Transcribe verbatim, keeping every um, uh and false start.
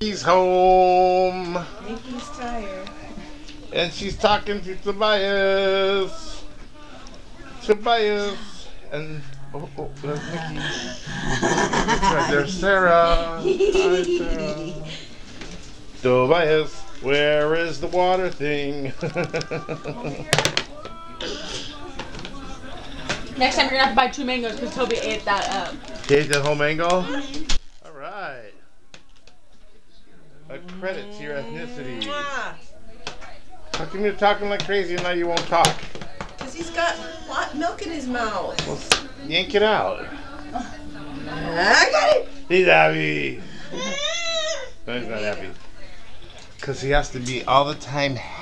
He's home. Nikki's tired. And she's talking to Tobias. Tobias. And, oh, oh, there's Nikki. That's right, there's Sarah. Hi, Sarah. Tobias, where is the water thing? Next time you're gonna have to buy two mangoes because Tobi ate that up. He ate that whole mango? Alright. A credit to your ethnicity. How come you're talking like crazy and now you won't talk? Because he's got hot milk in his mouth. Well, yank it out. I got it. He's happy. No, he's not happy. Because he has to be all the time happy.